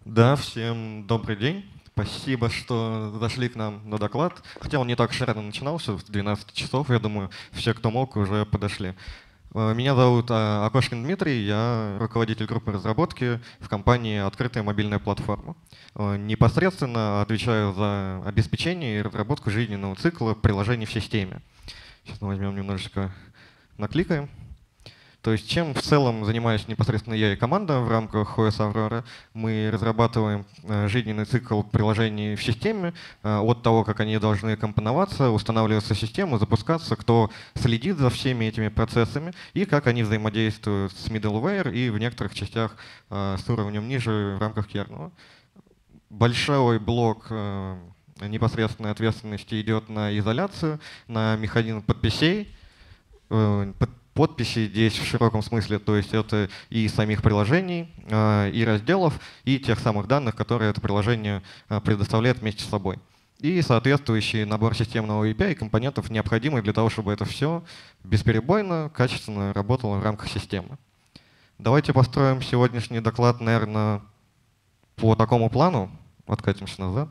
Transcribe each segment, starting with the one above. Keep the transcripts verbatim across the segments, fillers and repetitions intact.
Да, всем добрый день. Спасибо, что зашли к нам на доклад. Хотя он не так уж рано начинался, в двенадцать часов, я думаю, все, кто мог, уже подошли. Э, Меня зовут а, Акошкин Дмитрий, я руководитель группы разработки в компании «Открытая мобильная платформа». Э, Непосредственно отвечаю за обеспечение и разработку жизненного цикла приложений в системе. Сейчас мы возьмем немножечко, накликаем. То есть чем в целом занимаюсь непосредственно я и команда в рамках о эс Aurora. Мы разрабатываем э, жизненный цикл приложений в системе э, от того, как они должны компоноваться, устанавливаться в систему, запускаться, кто следит за всеми этими процессами и как они взаимодействуют с middleware и в некоторых частях э, с уровнем ниже в рамках kernel. Большой блок э, непосредственной ответственности идет на изоляцию, на механизм подписей, э, под- подписи здесь в широком смысле, то есть это и самих приложений, э, и разделов, и тех самых данных, которые это приложение э, предоставляет вместе с собой. И соответствующий набор системного эй пи ай и компонентов, необходимый для того, чтобы это все бесперебойно, качественно работало в рамках системы. Давайте построим сегодняшний доклад, наверное, по такому плану. Откатимся назад.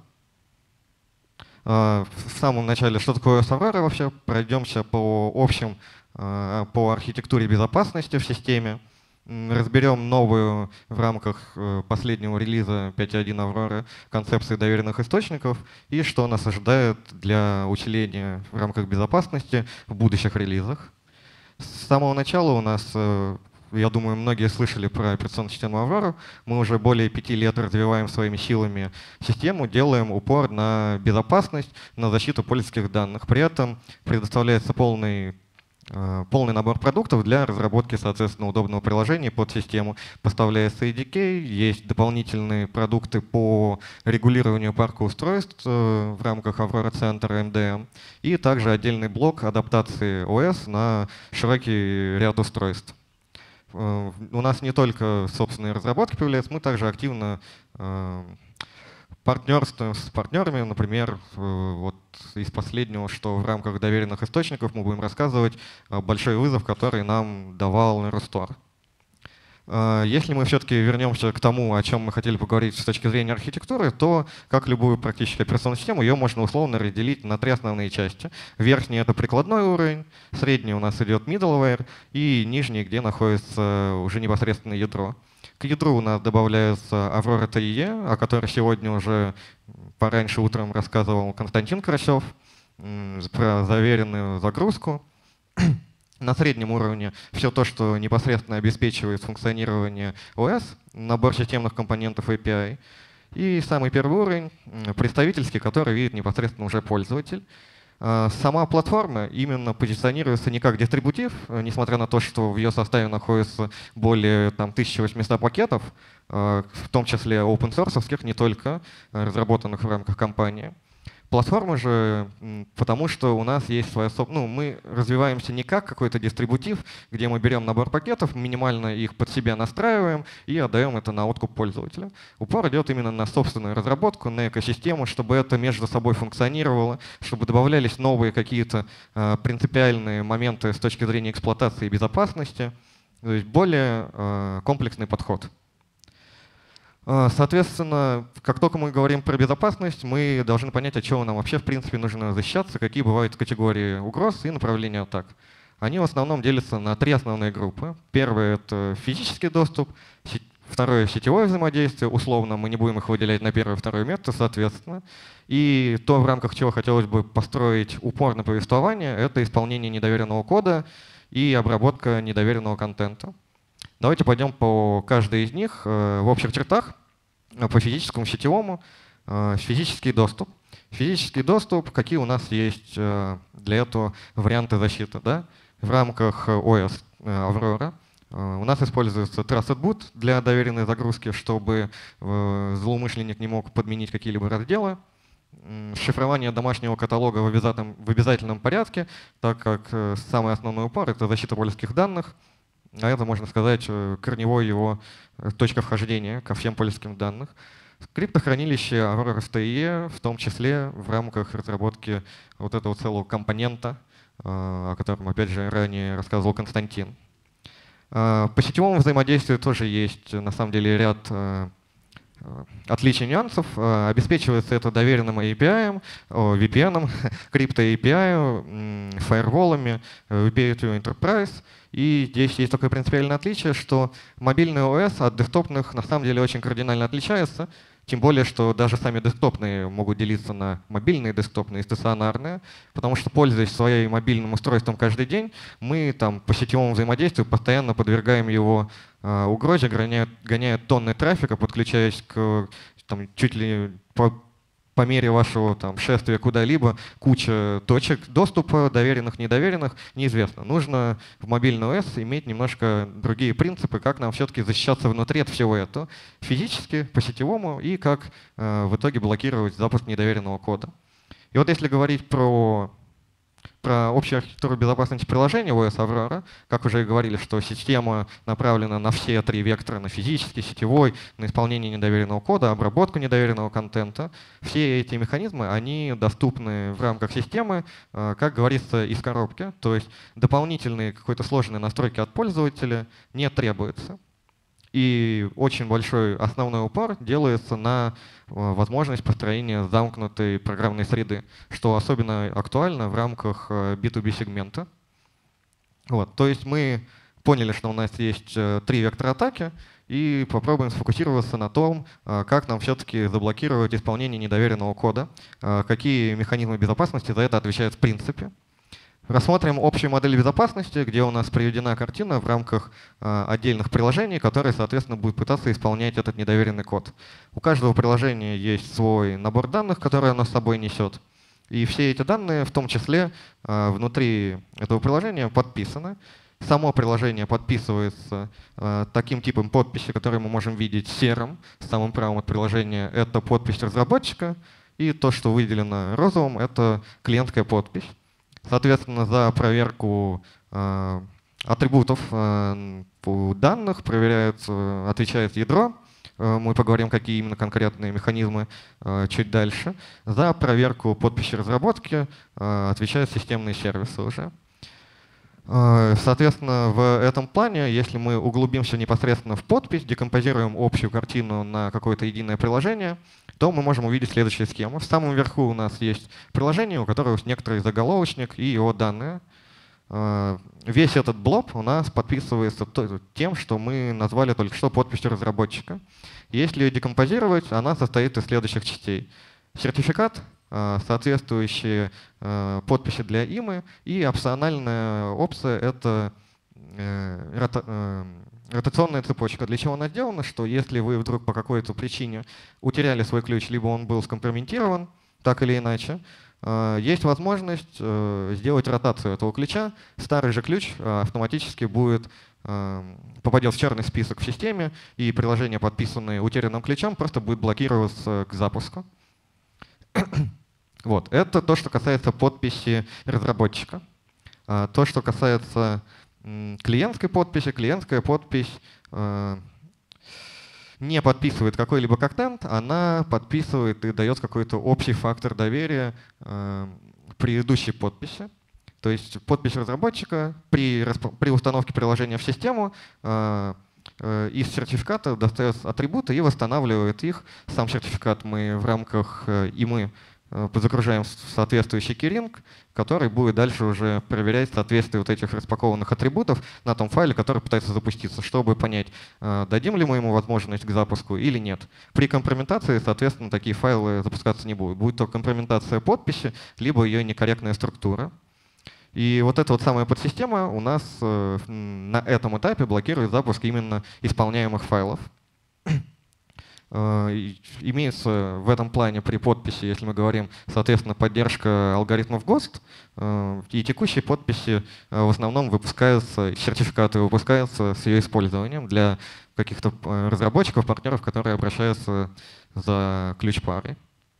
Э, В самом начале, что такое о эс Aurora вообще? Пройдемся по общим, э, по архитектуре безопасности в системе. М, Разберем новую в рамках э, последнего релиза пять точка один Aurora концепции доверенных источников и что нас ожидает для усиления в рамках безопасности в будущих релизах. С самого начала у нас, э, я думаю, многие слышали про операционную систему Aurora. Мы уже более пяти лет развиваем своими силами систему, делаем упор на безопасность, на защиту пользовательских данных. При этом предоставляется полный э, полный набор продуктов для разработки, соответственно, удобного приложения под систему. Поставляется эй ди кей, есть дополнительные продукты по регулированию парка устройств э, в рамках Aurora Center эм ди эм и также отдельный блок адаптации о эс на широкий ряд устройств. Э, У нас не только собственные разработки появляются, мы также активно э, партнерствуем с партнерами. Например, э, вот из последнего, что в рамках доверенных источников мы будем рассказывать э, большой вызов, который нам давал Рустор. Э, Если мы все-таки вернемся к тому, о чем мы хотели поговорить с точки зрения архитектуры, то, как любую практически операционную систему, ее можно условно разделить на три основные части. Верхний — это прикладной уровень, средний у нас идет middleware, и нижний, где находится уже непосредственно ядро. К ядру у нас добавляется Aurora ти и и, о которой сегодня уже пораньше утром рассказывал Константин Карасев, м, про заверенную загрузку. На среднем уровне все то, что непосредственно обеспечивает функционирование о эс, набор системных компонентов эй пи ай. И самый первый уровень, м, представительский, который видит непосредственно уже пользователь. А, Сама платформа именно позиционируется не как дистрибутив, э, несмотря на то, что в ее составе находится более там, тысяча восемьсот пакетов, э, в том числе open source, не только э, разработанных в рамках компании. Платформа же, м, потому что у нас есть своя соб- ну, мы развиваемся не как какой-то дистрибутив, где мы берем набор пакетов, минимально их под себя настраиваем и отдаем это на откуп пользователя. Упор идет именно на собственную разработку, на экосистему, чтобы это между собой функционировало, чтобы добавлялись новые какие-то э, принципиальные моменты с точки зрения эксплуатации и безопасности. То есть более э, комплексный подход. А, Соответственно, как только мы говорим про безопасность, мы должны понять, от чего нам вообще в принципе нужно защищаться, какие бывают категории угроз и направления атак. Они в основном делятся на три основные группы. Первый — это физический доступ, се- второе — сетевое взаимодействие, условно мы не будем их выделять на первое и второе место, соответственно. И то, в рамках чего хотелось бы построить упор на повествование, это исполнение недоверенного кода и обработка недоверенного контента. Давайте пойдем по каждой из них э, в общих чертах, э, по физическому, сетевому. Э, Физический доступ. Физический доступ, какие у нас есть э, для этого варианты защиты. Да? В рамках о эс э, Aurora э, у нас используется Trusted Boot для доверенной загрузки, чтобы э, злоумышленник не мог подменить какие-либо разделы. М, Шифрование домашнего каталога в обязательном, в обязательном порядке, так как э, самый основной упор — это защита пользовательских данных. А это, можно сказать, э, корневой его э, точка вхождения ко всем пользовательским данным. Криптохранилище Aurora эс ти и и, в том числе в рамках разработки вот этого целого компонента, э, о котором, опять же, ранее рассказывал Константин. Э, По сетевому взаимодействию тоже есть, на самом деле, ряд э, отличий нюансов. Обеспечивается это доверенным эй пи ай, ви пи эн, крипто-эй пи ай, фаерволами, ви пи эй to Enterprise. И здесь есть такое принципиальное отличие, что мобильный о эс от десктопных на самом деле очень кардинально отличается. Тем более, что даже сами десктопные могут делиться на мобильные, десктопные и стационарные, потому что, пользуясь своим мобильным устройством каждый день, мы там, по сетевому взаимодействию постоянно подвергаем его э, угрозе, гоняют, гоняют тонны трафика, подключаясь к там, чуть ли по по мере вашего там, шествия куда-либо, куча точек доступа, доверенных, недоверенных, неизвестно. Нужно в мобильный о эс иметь немножко другие принципы, как нам все-таки защищаться внутри от всего этого, физически, по сетевому, и как э, в итоге блокировать запуск недоверенного кода. И вот если говорить про Про общую архитектуру безопасности приложения о эс Aurora, как уже и говорили, что система направлена на все три вектора, на физический, сетевой, на исполнение недоверенного кода, обработку недоверенного контента. Все эти механизмы, они доступны в рамках системы, как говорится, из коробки. То есть дополнительные какой-то сложной настройки от пользователя не требуется. И очень большой основной упор делается на возможность построения замкнутой программной среды, что особенно актуально в рамках би ту би сегмента. Вот, то есть мы поняли, что у нас есть три вектора атаки, и попробуем сфокусироваться на том, как нам все-таки заблокировать исполнение недоверенного кода, какие механизмы безопасности за это отвечают в принципе. Рассмотрим общую модель безопасности, где у нас приведена картина в рамках э, отдельных приложений, которые, соответственно, будут пытаться исполнять этот недоверенный код. У каждого приложения есть свой набор данных, который оно с собой несет. И все эти данные, в том числе, э, внутри этого приложения подписаны. Само приложение подписывается э, таким типом подписи, который мы можем видеть серым, с самым правым от приложения. Это подпись разработчика. И то, что выделено розовым, это клиентская подпись. Соответственно, за проверку э, атрибутов э, данных проверяется, отвечает ядро. Э, мы поговорим, какие именно конкретные механизмы э, чуть дальше. За проверку подписи разработки э, отвечают системные сервисы уже. Э, соответственно, в этом плане, если мы углубимся непосредственно в подпись, декомпозируем общую картину на какое-то единое приложение, то мы можем увидеть следующую схему. В самом верху у нас есть приложение, у которого есть некоторый заголовочник и его данные. Весь этот блок у нас подписывается тем, что мы назвали только что подписью разработчика. Если ее декомпозировать, она состоит из следующих частей. Сертификат, соответствующие подписи для имы, и опциональная опция — это ротационная цепочка. Для чего она сделана? Что если вы вдруг по какой-то причине утеряли свой ключ, либо он был скомпрометирован, так или иначе, есть возможность сделать ротацию этого ключа. Старый же ключ автоматически будет попадет в черный список в системе, и приложение, подписанное утерянным ключом, просто будет блокироваться к запуску. Вот. Это то, что касается подписи разработчика. То, что касается клиентской подписи, клиентская подпись э, не подписывает какой-либо контент, она подписывает и дает какой-то общий фактор доверия э, предыдущей подписи. То есть подпись разработчика при, при установке приложения в систему э, э, из сертификата достает атрибуты и восстанавливает их. Сам сертификат мы в рамках э, и мы загружаем в соответствующий keyring, который будет дальше уже проверять соответствие вот этих распакованных атрибутов на том файле, который пытается запуститься, чтобы понять, дадим ли мы ему возможность к запуску или нет. При компрометации, соответственно, такие файлы запускаться не будут. Будет только компрометация подписи, либо ее некорректная структура. И вот эта вот самая подсистема у нас на этом этапе блокирует запуск именно исполняемых файлов. Имеется в этом плане при подписи, если мы говорим, соответственно, поддержка алгоритмов ГОСТ, и текущие подписи в основном выпускаются, сертификаты выпускаются с ее использованием для каких-то разработчиков, партнеров, которые обращаются за ключ-парой.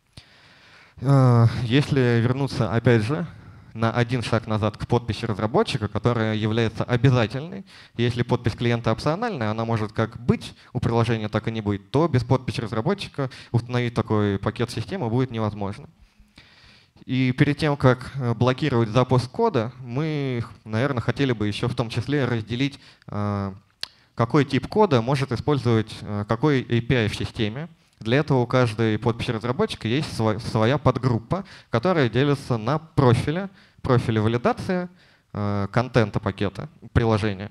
Если вернуться, опять же, на один шаг назад к подписи разработчика, которая является обязательной. Если подпись клиента опциональная, она может как быть у приложения, так и не быть, то без подписи разработчика установить такой пакет системы будет невозможно. И перед тем, как блокировать запуск кода, мы, наверное, хотели бы еще в том числе разделить, какой тип кода может использовать какой эй пи ай в системе. Для этого у каждой подписи разработчика есть своя подгруппа, которая делится на профили, профили валидации, контента пакета, приложения.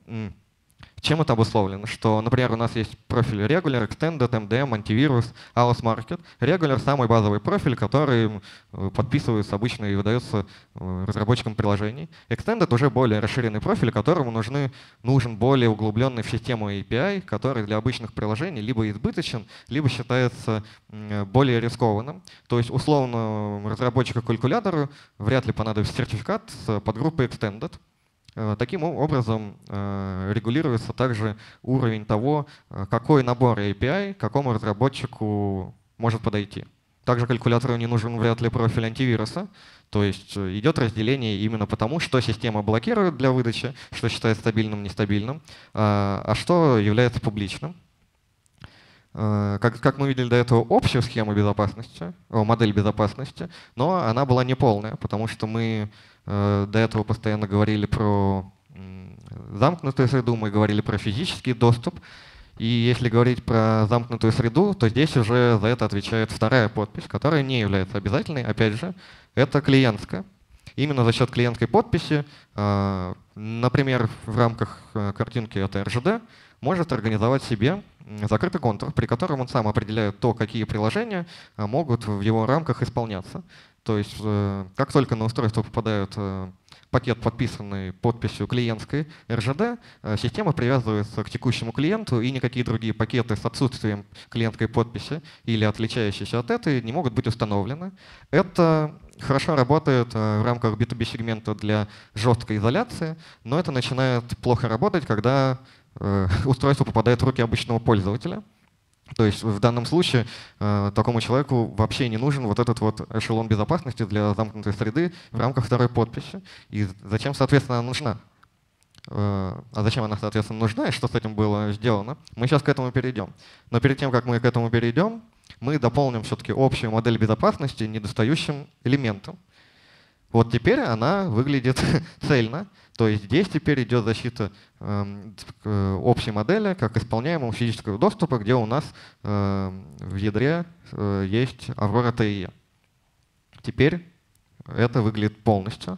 Чем это обусловлено? Что, например, у нас есть профиль Regular, Extended, эм ди эм, антивирус, Alice Market. Regular — самый базовый профиль, который подписывается обычно и выдается разработчикам приложений. Extended — уже более расширенный профиль, которому нужны, нужен более углубленный в систему эй пи ай, который для обычных приложений либо избыточен, либо считается более рискованным. То есть, условно, разработчику-калькулятору вряд ли понадобится сертификат с подгруппой Extended. Таким образом, регулируется также уровень того, какой набор эй пи ай какому разработчику может подойти. Также калькулятору не нужен вряд ли профиль антивируса, то есть идет разделение именно потому, что система блокирует для выдачи, что считается стабильным, нестабильным, а что является публичным. Как, как мы видели до этого, общую схему безопасности, модель безопасности, но она была неполная, потому что мы до этого постоянно говорили про замкнутую среду, мы говорили про физический доступ. И если говорить про замкнутую среду, то здесь уже за это отвечает вторая подпись, которая не является обязательной. Опять же, это клиентская. Именно за счет клиентской подписи, например, в рамках картинки это эр жи ди, может организовать себе закрытый контур, при котором он сам определяет то, какие приложения могут в его рамках исполняться. То есть как только на устройство попадает пакет, подписанный подписью клиентской эр жи ди, система привязывается к текущему клиенту, и никакие другие пакеты с отсутствием клиентской подписи или отличающиеся от этой не могут быть установлены. Это хорошо работает в рамках би ту би-сегмента для жесткой изоляции, но это начинает плохо работать, когда устройство попадает в руки обычного пользователя. То есть в данном случае э, такому человеку вообще не нужен вот этот вот эшелон безопасности для замкнутой среды в рамках второй подписи. И зачем, соответственно, она нужна? Э, а зачем она, соответственно, нужна и что с этим было сделано? Мы сейчас к этому перейдем. Но перед тем, как мы к этому перейдем, мы дополним все-таки общую модель безопасности недостающим элементом. Вот теперь она выглядит цельно. То есть здесь теперь идет защита э, общей модели как исполняемого физического доступа, где у нас э, в ядре э, есть Aurora ти и и. Теперь это выглядит полностью.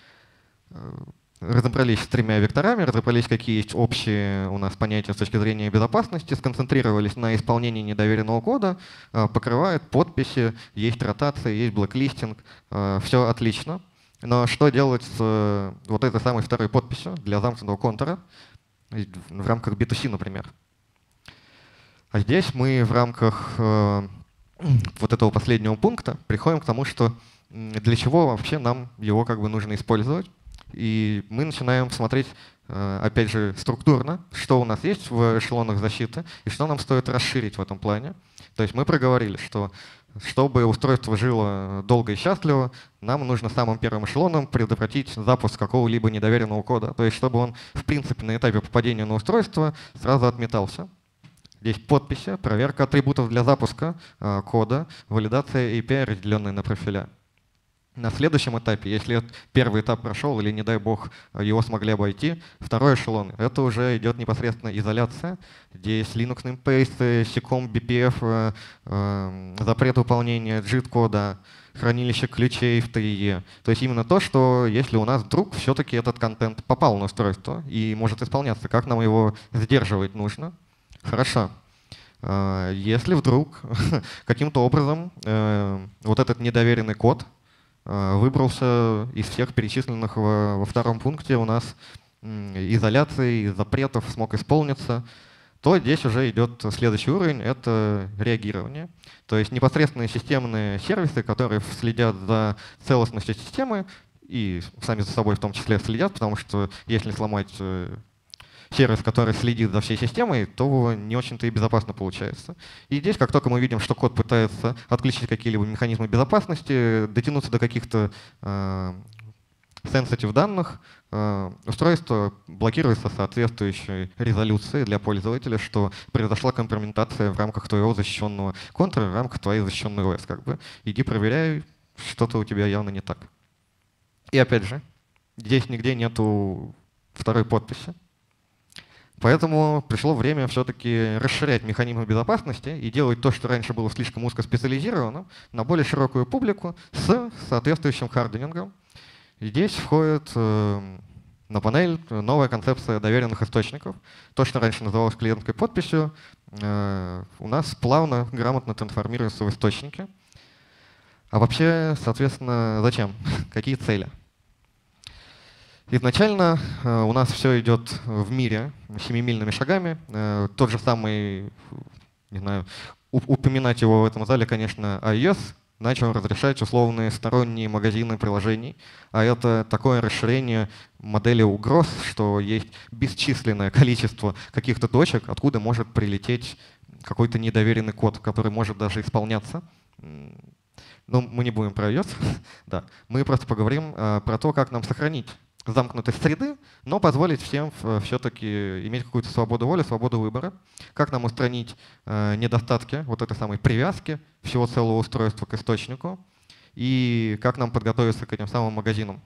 Разобрались с тремя векторами, разобрались, какие есть общие у нас понятия с точки зрения безопасности, сконцентрировались на исполнении недоверенного кода, э, покрывает подписи, есть ротация, есть блэклистинг, э, все отлично. Но что делать с э, вот этой самой второй подписью для замкнутого контура в рамках би ту си, например? А здесь мы в рамках э, вот этого последнего пункта приходим к тому, что для чего вообще нам его как бы нужно использовать. И мы начинаем смотреть, э, опять же, структурно, что у нас есть в эшелонах защиты и что нам стоит расширить в этом плане. То есть мы проговорили, что чтобы устройство жило долго и счастливо, нам нужно самым первым эшелоном предотвратить запуск какого-либо недоверенного кода. То есть чтобы он, в принципе, на этапе попадения на устройство сразу отметался. Здесь подписи, проверка атрибутов для запуска э, кода, валидация эй пи ай, разделенная на профиля. На следующем этапе, если первый этап прошел или, не дай бог, его смогли обойти, второй эшелон — это уже идет непосредственно изоляция. Здесь Linux namespace, сиком, би пи эф, э, э, запрет выполнения джит-кода, хранилище ключей в ти и и. То есть именно то, что если у нас вдруг все-таки этот контент попал на устройство и может исполняться, как нам его сдерживать нужно. Хорошо. Если вдруг каким-то образом э, вот этот недоверенный код выбрался из всех перечисленных во, во втором пункте у нас изоляции, запретов, смог исполниться, то здесь уже идет следующий уровень — это реагирование. То есть непосредственные системные сервисы, которые следят за целостностью системы и сами за собой в том числе следят, потому что если сломать сервис, который следит за всей системой, то не очень-то и безопасно получается. И здесь, как только мы видим, что код пытается отключить какие-либо механизмы безопасности, дотянуться до каких-то э, sensitive данных, э, устройство блокируется соответствующей резолюцией для пользователя, что произошла компрометация в рамках твоего защищенного контура, в рамках твоей защищенной о эс. Как бы. Иди проверяй, что-то у тебя явно не так. И опять же, здесь нигде нету второй подписи. Поэтому пришло время все-таки расширять механизмы безопасности и делать то, что раньше было слишком узкоспециализировано, на более широкую публику с соответствующим харденингом. И здесь входит э, на панель новая концепция доверенных источников. То, что раньше называлось клиентской подписью, э, у нас плавно, грамотно трансформируется в источники. А вообще, соответственно, зачем? Какие цели? Изначально э, у нас все идет в мире семимильными шагами. Э, тот же самый, не знаю, упоминать его в этом зале, конечно, iOS начал разрешать условные сторонние магазины приложений. А это такое расширение модели угроз, что есть бесчисленное количество каких-то точек, откуда может прилететь какой-то недоверенный код, который может даже исполняться. Но мы не будем про iOS. Да. Мы просто поговорим э, про то, как нам сохранить замкнутость среды, но позволить всем все-таки иметь какую-то свободу воли, свободу выбора. Как нам устранить э, недостатки вот этой самой привязки всего целого устройства к источнику, и как нам подготовиться к этим самым магазинам.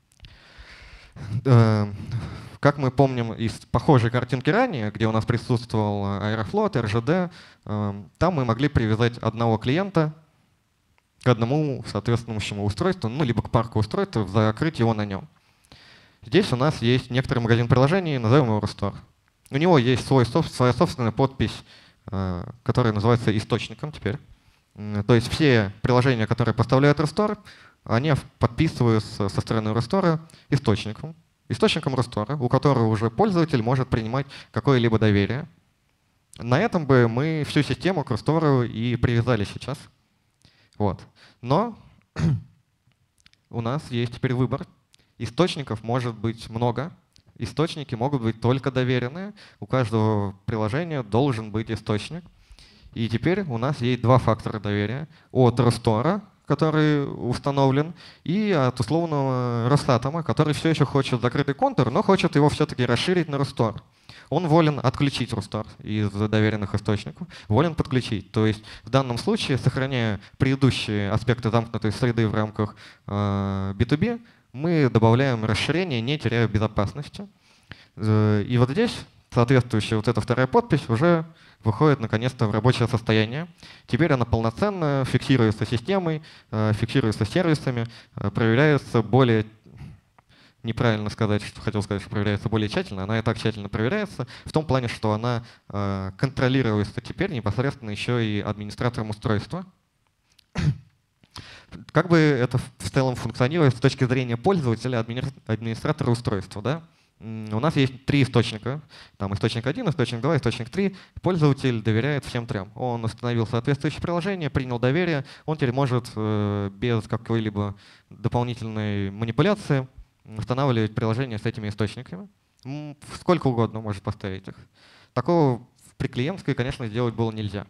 Э, как мы помним из похожей картинки ранее, где у нас присутствовал Aeroflot, эр жэ дэ, э, там мы могли привязать одного клиента к одному соответствующему устройству, ну, либо к парку устройств, закрыть его на нем. Здесь у нас есть некоторый магазин приложений, назовем его Restore. У него есть свой, своя собственная подпись, которая называется источником теперь. То есть все приложения, которые поставляют Restore, они подписываются со стороны Restore источником. Источником Restore, у которого уже пользователь может принимать какое-либо доверие. На этом бы мы всю систему к Restore и привязали сейчас. Вот. Но у нас есть теперь выбор. Источников может быть много. Источники могут быть только доверенные. У каждого приложения должен быть источник. И теперь у нас есть два фактора доверия. От Restore, который установлен, и от условного Росатома, который все еще хочет закрытый контур, но хочет его все-таки расширить на Restore. Он волен отключить Restore из доверенных источников, волен подключить. То есть в данном случае, сохраняя предыдущие аспекты замкнутой среды в рамках э, би ту би, мы добавляем расширение, не теряя безопасности. И вот здесь соответствующая вот эта вторая подпись уже выходит наконец-то в рабочее состояние. Теперь она полноценно фиксируется системой, фиксируется сервисами, проверяется более, неправильно сказать, что хотел сказать, что проверяется более тщательно, она и так тщательно проверяется, в том плане, что она контролируется теперь непосредственно еще и администратором устройства. Как бы это в целом функционирует с точки зрения пользователя, администратора устройства? Да? У нас есть три источника. Там источник один, источник два, источник три. Пользователь доверяет всем трем. Он установил соответствующее приложение, принял доверие. Он теперь может без какой-либо дополнительной манипуляции устанавливать приложение с этими источниками. Сколько угодно может поставить их. Такого при клиентской, конечно, сделать было нельзя.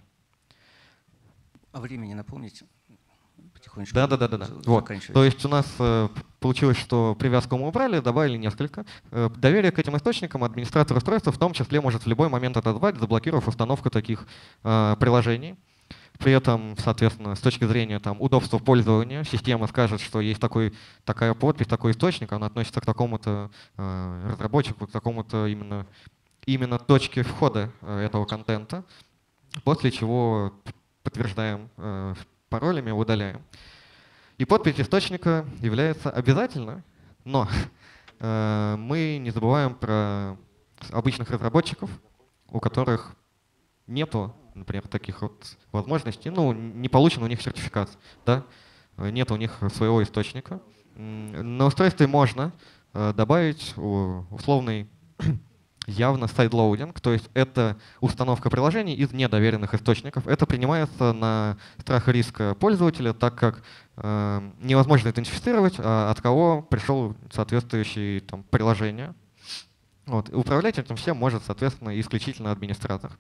А времени напомните? Потихонечку. Да, да, да, да, да. Вот. То есть у нас э, получилось, что привязку мы убрали, добавили несколько. Э, доверие к этим источникам администратор устройства в том числе может в любой момент отозвать, заблокировав установку таких э, приложений. При этом, соответственно, с точки зрения там, удобства пользования, система скажет, что есть такой, такая подпись, такой источник, она относится к такому-то э, разработчику, к такому-то именно, именно точке входа э, этого контента, после чего подтверждаем э, паролями, удаляем. И подпись источника является обязательно, но э, мы не забываем про обычных разработчиков, у которых нету, например, таких вот возможностей, ну, не получен у них сертификат, да? Нет у них своего источника. На устройстве можно э, добавить условный явно сайдлоудинг, то есть это установка приложений из недоверенных источников. Это принимается на страх и риск пользователя, так как э, невозможно идентифицировать, а от кого пришел соответствующее там, приложение. Вот. И управлять этим всем может, соответственно, исключительно администратор.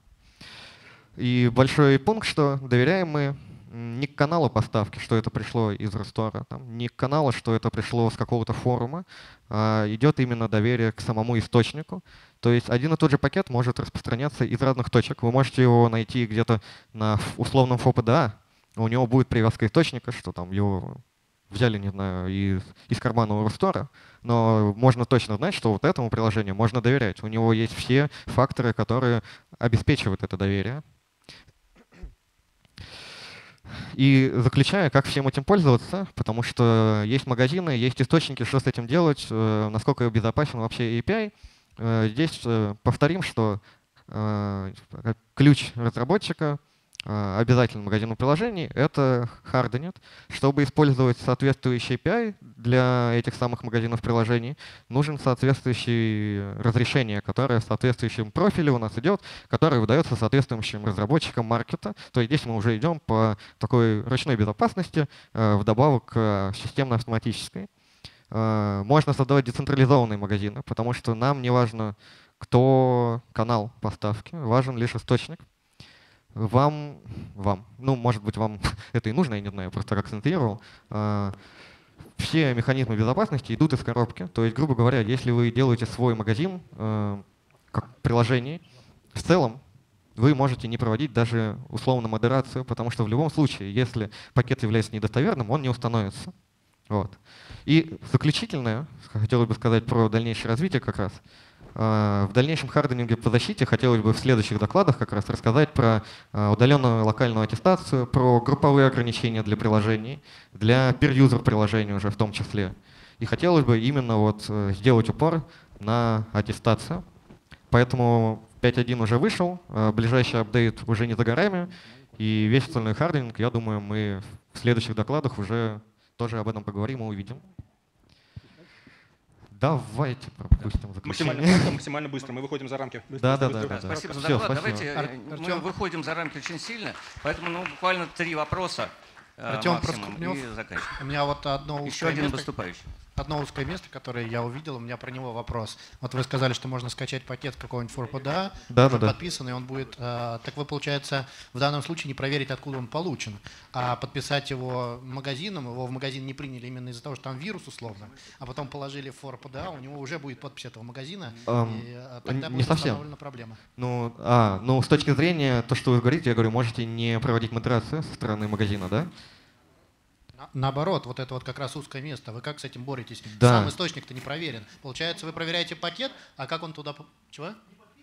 И большой пункт, что доверяем мы не к каналу поставки, что это пришло из Restore, там, не к каналу, что это пришло с какого-то форума, а идет именно доверие к самому источнику. То есть один и тот же пакет может распространяться из разных точек. Вы можете его найти где-то на условном эф о пи ди эй, у него будет привязка источника, что там его взяли, не знаю, из, из кармана у Рустора, но можно точно знать, что вот этому приложению можно доверять. У него есть все факторы, которые обеспечивают это доверие. И заключая, как всем этим пользоваться, потому что есть магазины, есть источники, что с этим делать, э, насколько безопасен вообще эй пи ай. Э, здесь э, повторим, что э, ключ разработчика э, обязательно в магазинном приложении — это Hardened. Чтобы использовать соответствующий эй пи ай для этих самых магазинов приложений, нужен соответствующее разрешение, которое в соответствующем профиле у нас идет, которое выдается соответствующим разработчикам маркета. То есть здесь мы уже идем по такой ручной безопасности, э, вдобавок к системно-автоматической. Э, можно создавать децентрализованные магазины, потому что нам не важно, кто канал поставки, важен лишь источник. Вам, вам, ну, может быть, вам это и нужно, я не знаю, я просто акцентировал. Э, все механизмы безопасности идут из коробки. То есть, грубо говоря, если вы делаете свой магазин э, как приложение, в целом вы можете не проводить даже условно модерацию, потому что в любом случае, если пакет является недостоверным, он не установится. Вот. И заключительное, хотелось бы сказать про дальнейшее развитие как раз. В дальнейшем харденинге по защите хотелось бы в следующих докладах как раз рассказать про удаленную локальную аттестацию, про групповые ограничения для приложений, для peer-user приложений уже в том числе. И хотелось бы именно вот сделать упор на аттестацию. Поэтому пять точка один уже вышел, ближайший апдейт уже не за горами, и весь остальной харденинг, я думаю, мы в следующих докладах уже тоже об этом поговорим и увидим. Давайте пропустим заключение. Максимально быстро, максимально быстро. Мы выходим за рамки. Да, да, да, да. Спасибо за Все, доклад. спасибо. Давайте Ар- мы Артем. выходим за рамки очень сильно, поэтому ну, буквально три вопроса э, Артем максимум, Проскурнев. и заканчиваем. У меня вот одно Еще узкое один место, выступающий. одно узкое место, которое я увидел, у меня про него вопрос. Вот вы сказали, что можно скачать пакет какого-нибудь фор пи ди эй, Да, уже да, да. подписанный, он будет. э, так вы, получается, в данном случае не проверите, откуда он получен, а подписать его магазином, его в магазин не приняли именно из-за того, что там вирус условно, а потом положили в фор пи ди эй, у него уже будет подпись этого магазина, Эм, и э, тогда не будет совсем. установлена проблема. Ну, а, ну, с точки зрения, то, что вы говорите, я говорю, можете не проводить модерацию со стороны магазина, да? На- Наоборот, вот это вот как раз узкое место. Вы как с этим боретесь? Да. Сам источник-то не проверен. Получается, вы проверяете пакет, а как он туда... по- Чего?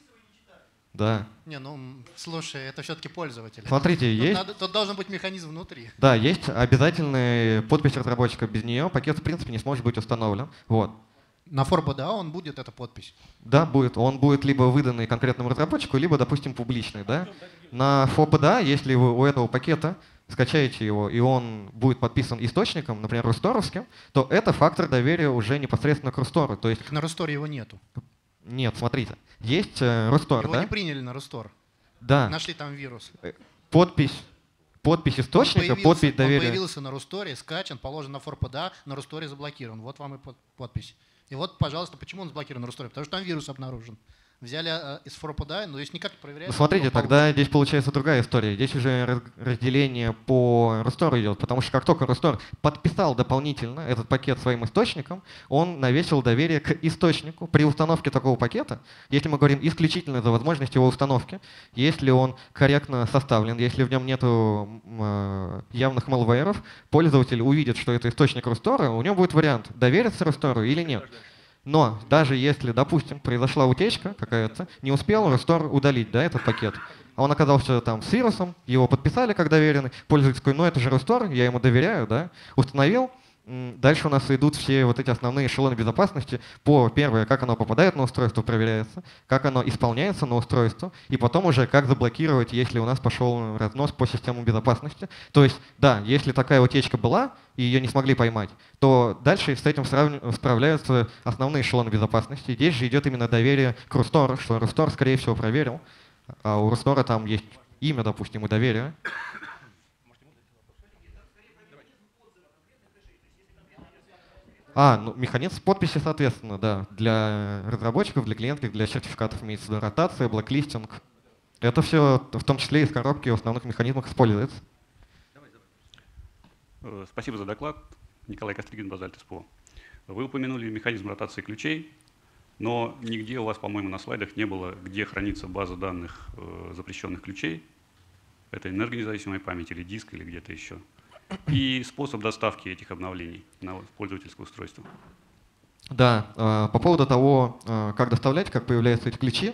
Да. Не, ну, м, слушай, это все-таки пользователь. Смотрите, Тут, есть, надо- тут должен быть механизм внутри. да, есть обязательная подпись разработчика. Без нее пакет, в принципе, не сможет быть установлен. Вот. На фор пи ди эй он будет, эта подпись. Да, будет. Он будет либо выданный конкретному разработчику, либо, допустим, публичный. Да? На эф о пи ди эй, если вы у этого пакета скачаете его, и он будет подписан источником, например, русторовским, то это фактор доверия уже непосредственно к Рустору. То есть, Так на Русторе его нету. нет, смотрите, есть э, Рустор, Его да? не приняли на Рустор. Да. Нашли там вирус. Подпись, подпись Он источника, появился- подпись Он доверия. появился на Русторе, скачан, положен на фор пи ди эй, на Русторе заблокирован. Вот вам и под- подпись. И вот, пожалуйста, почему он заблокирован на Русторе? Потому что там вирус обнаружен. Взяли э, из фор пи ди эй, но здесь никак не проверяется. Ну, смотрите, он получен. тогда здесь получается другая история. Здесь уже раз- разделение по Рустору идет, потому что как только Рустор подписал дополнительно этот пакет своим источником, он навесил доверие к источнику. При установке такого пакета, если мы говорим исключительно за возможность его установки, если он корректно составлен, если в нем нет явных малвейров, пользователь увидит, что это источник Рустора, у него будет вариант, довериться Рустору или нет. Но даже если, допустим, произошла утечка какая-то, не успел Рустор удалить, да, этот пакет, а он оказался там с вирусом, его подписали как доверенный, пользователь такой, ну это же Рустор, я ему доверяю, да, установил. М, Дальше у нас идут все вот эти основные эшелоны безопасности по, первое, как оно попадает на устройство, проверяется, как оно исполняется на устройство, и потом уже как заблокировать, если у нас пошел разнос по системам безопасности. То есть, да, если такая утечка была, и ее не смогли поймать, то дальше с этим сравни- справляются основные эшелоны безопасности. Здесь же идет именно доверие к Рустору, что Рустор, скорее всего, проверил, а у Рустора там есть имя, допустим, и доверие. А, ну, механизм подписи, соответственно, да, для разработчиков, для клиентов, для сертификатов имеется в виду ротация, блэклистинг. Это все в том числе из коробки в основных механизмах используется. Э, Спасибо за доклад. Николай Костригин, Базальт СПО. Вы упомянули механизм ротации ключей, но нигде у вас, по-моему, на слайдах не было, где хранится база данных э, запрещенных ключей. Это энергонезависимая память или диск, или где-то еще. и способ доставки этих обновлений на пользовательское устройство. Да, э, по поводу того, э, как доставлять, как появляются эти ключи,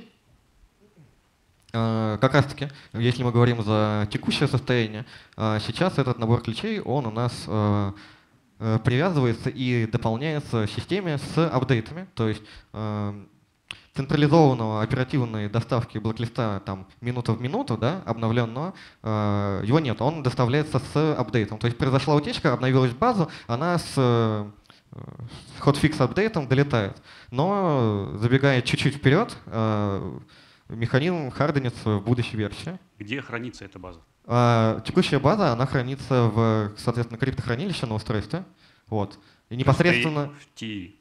э, как раз-таки, если мы говорим за текущее состояние, э, сейчас этот набор ключей, он у нас э, э, привязывается и дополняется системе с апдейтами, то есть э, централизованного оперативной доставки блоклиста там минута в минуту, да, обновленного, э, его нет, он доставляется с апдейтом. То есть произошла утечка, обновилась базу, она с э, хотфикс апдейтом долетает. Но забегая чуть-чуть вперед, э, механизм харденится в будущей версии. Где хранится эта база? А текущая база, она хранится в, соответственно, криптохранилище на устройстве. Вот. И непосредственно... В ти.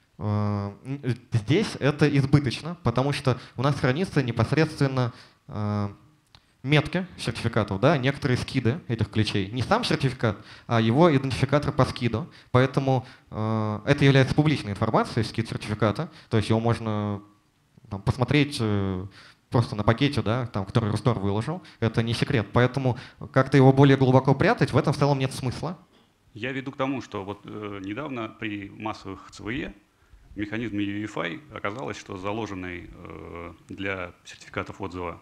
Здесь это избыточно, потому что у нас хранится непосредственно э, метки сертификатов, да, некоторые скиды этих ключей. Не сам сертификат, а его идентификатор по скиду. Поэтому э, это является публичной информацией, скид сертификата. То есть его можно там, посмотреть э, просто на пакете, да, там, который Руснор выложил. Это не секрет. Поэтому как-то его более глубоко прятать в этом в целом нет смысла. Я веду к тому, что вот э, недавно при массовых ЦВЕ в механизме ю эф ай оказалось, что заложенный э, для сертификатов отзыва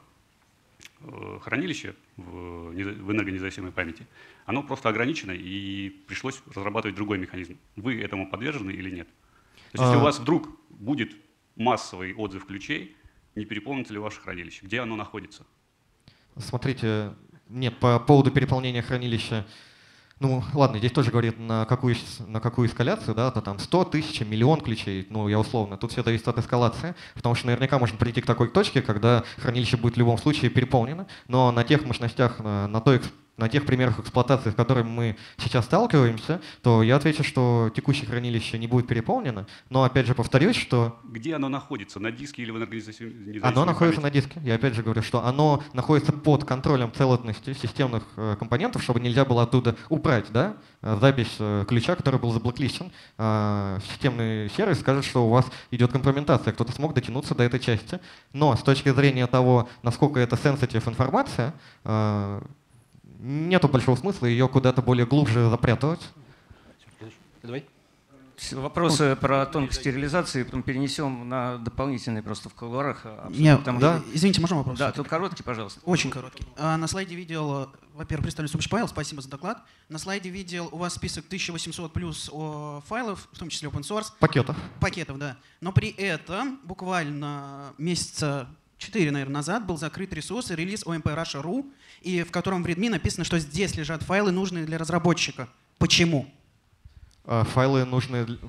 э, хранилище в, в энергонезависимой памяти, оно просто ограничено, и пришлось разрабатывать другой механизм. Вы этому подвержены или нет? То есть, если А... у вас вдруг будет массовый отзыв ключей, не переполнится ли ваше хранилище? Где оно находится? Смотрите, нет, по поводу переполнения хранилища. Ну, ладно, здесь тоже говорит, на какую, на какую эскаляцию, да, то там сто, тысяч, миллион ключей, ну, я условно. Тут все зависит от эскалации, потому что наверняка можно прийти к такой точке, когда хранилище будет в любом случае переполнено, но на тех мощностях, на, на той на тех примерах эксплуатации, с которыми мы сейчас сталкиваемся, то я отвечу, что текущее хранилище не будет переполнено, но опять же повторюсь, что... Где оно находится, на диске или в энергонезависимой Оно находится памяти? на диске. Я опять же говорю, что оно находится под контролем целостности системных э, компонентов, чтобы нельзя было оттуда убрать, да, запись э, ключа, который был заблоклищен. Э, системный сервис скажет, что у вас идет компрометация, кто-то смог дотянуться до этой части. Но с точки зрения того, насколько это sensitive информация, э, нету большого смысла ее куда-то более глубже запрятывать. Давай. Вопросы про тонкости реализации потом перенесем на дополнительные просто в кулуарах. Я, Потому да. что- Извините, можно вопрос? Да, тут короткий, пожалуйста. Очень короткий. А, на слайде видел, э, во-первых, представлю Сумыч Павел, спасибо за доклад. На слайде видел у вас список тысяча восемьсот плюс о, файлов, в том числе open source, Пакетов. пакетов, да. Но при этом буквально месяца четыре, наверное, назад был закрыт ресурс и релиз о эм пи Russia точка ру, и в котором в README написано, что здесь лежат файлы, нужные для разработчика. Почему? А, Файлы нужны... для-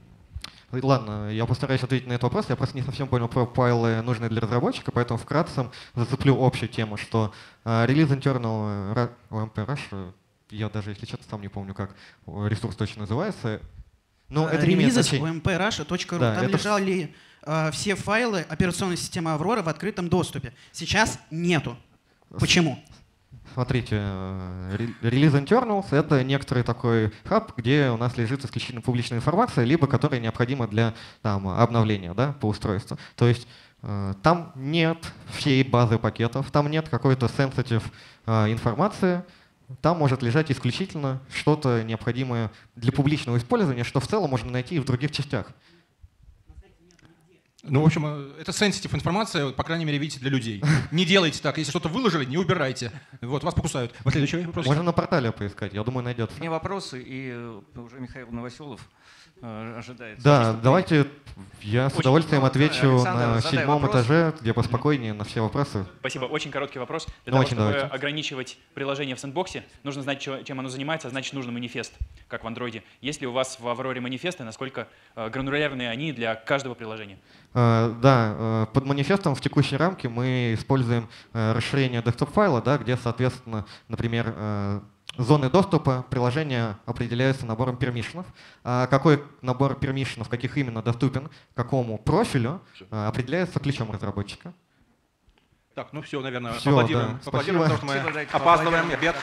Ладно, я постараюсь ответить на этот вопрос. Я просто не совсем понял про файлы, нужные для разработчика, поэтому вкратце зацеплю общую тему, что а, релиз internal Ra- о эм пи Russia, я даже, если честно, сам не помню, как ресурс точно называется. Ну, это не имеет Релизы значения. о эм пи Russia точка ру. Да, Там это- лежали э, все файлы операционной системы Аврора в открытом доступе. Сейчас нету. Почему? Смотрите, э, ре- релиз internals — это некоторый такой хаб, где у нас лежит исключительно публичная информация, либо которая необходима для там, обновления, да, по устройству. То есть э, там нет всей базы пакетов, там нет какой-то sensitive э, информации, там может лежать исключительно что-то необходимое для публичного использования, что в целом можно найти и в других частях. Ну, в общем, э, это sensitive информация, по крайней мере, видите, для людей. Не делайте так. Если что-то выложили, не убирайте. Вот, вас покусают. Вот следующий вопрос. Можно на портале поискать, я думаю, найдется. Мне вопросы, и э, уже Михаил Новоселов э, ожидает. Да, выступления. давайте я с Очень удовольствием коротко. отвечу Александр, на задай седьмом вопрос. этаже, где поспокойнее на все вопросы. Спасибо. Очень короткий вопрос. Для Ну, того, очень чтобы давайте. ограничивать приложение в сэндбоксе, нужно знать, чё- чем оно занимается, а значит, нужно манифест, как в андроиде. Есть ли у вас в Авроре манифесты, насколько э, гранулярные они для каждого приложения? Э, Да, э, под манифестом в текущей рамке мы используем э, расширение десктоп-файла, да, где, соответственно, например, э, зоны доступа приложения определяются набором пермишенов. А какой набор пермишенов, каких именно доступен, какому профилю, э, определяется ключом разработчика. Так, ну все, наверное, Всё, поаплодируем. да, Поаплодируем, спасибо. потому что мы Спасибо, дайте опаздываем, поаплодируем. обед.